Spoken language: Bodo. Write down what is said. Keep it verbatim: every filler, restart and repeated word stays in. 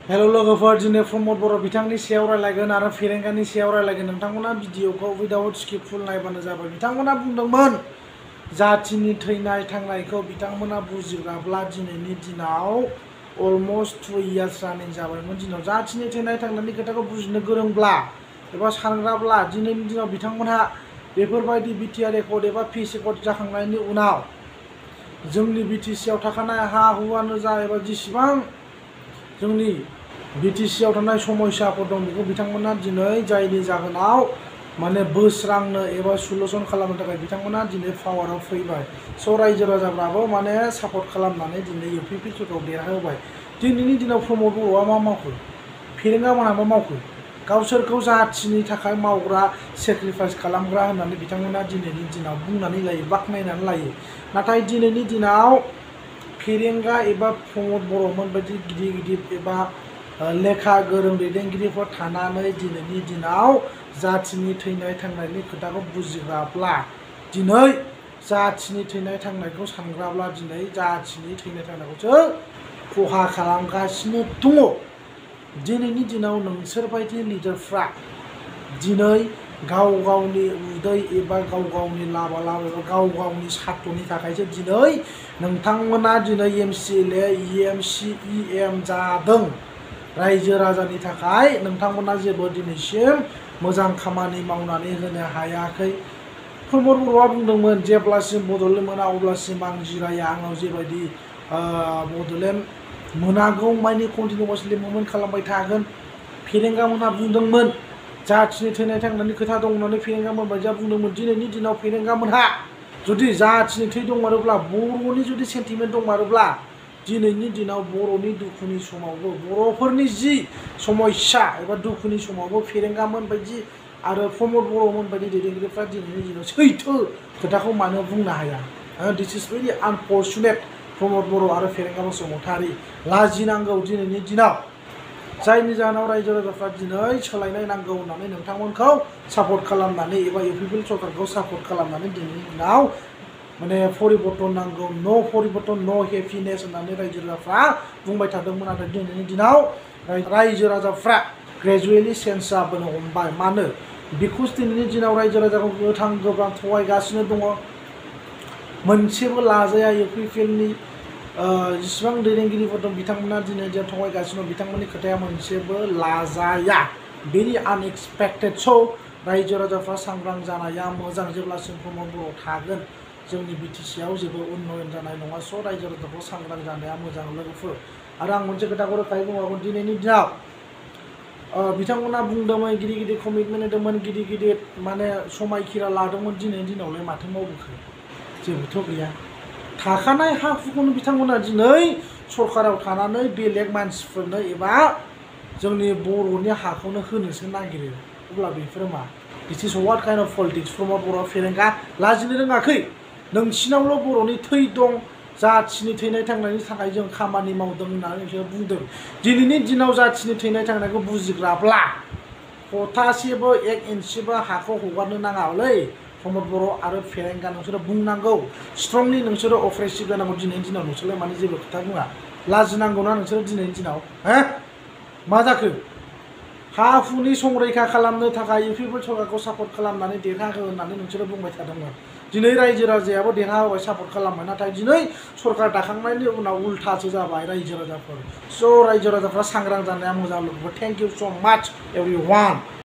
हेलो लोगोफोर, दिनै प्रमद बर' बिथांनि सायाव रायलायगोन आरो फेरेंगानि सायाव रायलायगोन। नोंथांमोना भिडिअखौ विदाउट स्किप फुल नायबानो जाबाय। बिथांमोना बुंदोंमोन जातिनि थैनाय थांनायखौ बिथांमोना बुजिग्राब्ला दिनैनि दिनाव अलमस्ट टू इयार्स रानिं जाबायमोन। दिनाव जातिनि थैनाय थांनायनि खोथाखौ बुजिनो गोरोंब्ला एबा सानग्राब्ला दिनैनि दिनाव बिथांमोनहा बेफोरबायदि बिटिआर रेकर्ड एबा पिस रेकर्ड जाखांनायनि उनाव जोंनि बिटिसिआव थाखानाय हा हुआनो जा एबा जेसेबां जोंनि बिटिसिआव थानाय समस्याफोर दं बेखौ बिथांमोना दिनै जायनि जाहोनाव माने बोस्रांनो एबा सलुसन खालामनो थाखाय बिथांमोना दिनै पावाराव फैबाय। स' रायजो राजाफ्राबो माने सापर्ट खालामनानै दिनै इउपिपि सरकारखौ देरहाहोबाय। दिनैनि दिनाव प्रमद बर'आ मा मावखो, फेरेंगा मोनहा मा मावखो, गावसोरखौ जातिनि थाखाय मावग्रा सेक्रिफाइस खालामग्रा होननानै बिथांमोना दिनैनि दिनाव बुंनानै लायो, बाख्नायनानै लायो। नाथाय दिनैनि दिनाव फेरेंगा एबा प्रमद बर'मोन बायदि गिदिर गिदिर एबा लेखा गोरों दैदेनगिरिफोर थानानै दिनैनि दिनाव जातिनि थैनाय थांनायनि खोथाखौ बुजिग्राब्ला, दिनै जातिनि थैनाय थांनायखौ सानग्राब्ला दिनै जातिनि थैनाय थांनायखौसो खहा खालामगासिनो दङ। दिनैनि दिनाव नोंसोरबायदि लिडारफ्रा दिनै गाव गावनि उदै एबा गाव गावनि लाबा लाब एबा गाव गावनि सार्थनि थाखायसो दिनै नोंथांमोना दिनै M C L A E M C E M जादों। रायजो राजानि थाखाय नोंथांमोना जेबो दिनैसिम मोजां खामानि मावनानै होनो हायाखै। प्रमद बर'आ बुंदोंमोन जेब्लासिम बड'लेण्ड मोना अब्लासिम आं जिराया, आंनाव जेबायदि बड'लेण्ड मोनागौ मानि कन्टिनिउवासलि मुभमेन्ट खालामबाय थागोन। फेरेंगामोनहा बुंदोंमोन जातिनि थैनाय थांनायनि खोथा दं होननानै फेरेंगामोन बायदिया बुंदोंमोन। दिनैनि दिनाव फेरेंगामोनहा जुदि जातिनि थै दंमारोब्ला, बर'नि जुदि सेन्टिमेन्ट दंमारोब्ला, दिनैनि दिनाव बर'नि दुखुनि समावबो बर'फोरनि जि समस्या एबा दुखुनि समावबो फेरेंगामोन बायदि आरो प्रमद बर'मोन बायदि दैदेनगिरिफ्रा दिनैनि दिनाव सैथो खोथाखौ मानो बुंनो हाया। दिस इज भेरि आनफर्चुनेट। प्रमद बर' आरो फेरेंगा बसुमतारी लाजिनांगौ दिनैनि दिनाव, जायनि जाहोनाव रायजो राजाफ्रा दिनै सोलायनाय नांगौ होननानै नोंथांमोनखौ सापर्ट खालामनानै एबा इउपिपि सरकारखौ सापर्ट खालामनानै दिनैनि दिनाव माने परिबर्तन नांगौ, न' परिबर्तन न' हेपिनेस होननानै रायजो राजाफ्रा बुंबाय थादोंमोन। नाथाय दिनैनि दिनाव रायजो राजाफ्रा ग्रेजुवेलि चेन्ज जाबोनो हमबाय। मानो? बिकज दिनैनि दिनाव रायजो राजाखौ गोथां गोब्रां थगायगासिनो दङ। मोनसेबो लाजाया इउपिपिएलनि जेसेबां दैदेनगिरिफोर दं बिथांमोना दिनै जे थगायगासिनो दं, बिथांमोननि खोथाया मोनसेबो लाजाया। Very unexpected. स' रायजो राजाफ्रा सांग्रां जानाया मोजां। जेब्लासिम प्रमद बर' थागोन जोंनि बिटिसिआव जेबो उन्नयन जानाय नङा। स' रायजो राजाखौ सांग्रां जानाया मोजां लोगोफोर। आरो आं मोनसे खोथाखौ रोखायै बुंबावगोन, दिनैनि दिनाव बिथांमोना बुंदोंमोन गिदिर गिदिर कमिटमेन्ट होदोंमोन, गिदिर गिदिर माने समायखिरा लादोंमोन। दिनैनि दिनावलाय माथो मावबोखो? जेबोथ' गैया। थाखानाय हा हुखौनो बिथांमोना दिनै सरकाराव थानानै बेलेग मानसिफोरनो एबा जोंनि बर'नि हाखौनो होनोसो नागिरो। अब्ला बेफोरो मा? This is what kind of politics? Pramod Boro' फेरेंगा लाजिनो रोङाखै? नोंसिनावल' बर'नि थै दं, जातिनि थैनाय थांनायनि थाखाय जों खामानि मावदों होननानै नोंसोर बुंदों। दिनैनि दिनाव जातिनि थैनाय थांनायखौ बुजिग्राब्ला खथासेबो एक इन्सिबो हाखौ हगारनो नाङालै प्रमद बर' आरो फेरेंगा। नोंसोरो बुंनांगौ, स्ट्रंलि नोंसोरो अप्रेसिभ जानांगौ। दिनैनि दिनाव नोंसोरलाय माने जेबो खोथा बुङा? लाजिनांगौना नोंसोरो दिनैनि दिनाव? हो? मा जाखो? हा हुनि संरैखा खालामनो थाखाय इउपिपि सरकारखौ सापर्ट खालामनानै देरहाहो होननानै नोंसोरो बुंबाय थादोंमोन। दिनै रायजो राजायाबो देरहा होबाय, सापर्ट खालामबाय। नाथाय दिनै सरकार दाखांनायनि उनाव उल्थासो जाबाय रायजो राजाफोर। स' रायजो राजाफ्रा सांग्रां जानाया मोजां लोगोफोर। थेंक इउ स' माच एभरिवान।